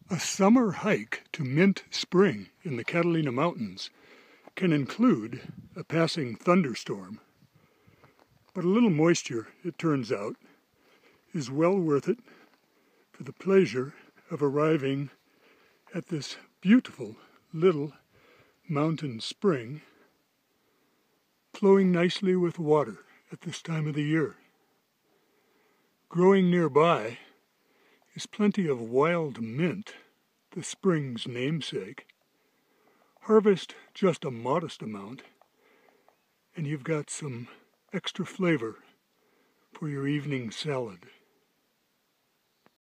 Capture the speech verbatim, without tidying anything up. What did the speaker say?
A summer hike to Mint Spring in the Catalina Mountains can include a passing thunderstorm, but a little moisture, it turns out, is well worth it for the pleasure of arriving at this beautiful little mountain spring, flowing nicely with water at this time of the year. Growing nearby is plenty of wild mint, the spring's namesake. Harvest just a modest amount, and you've got some extra flavor for your evening salad.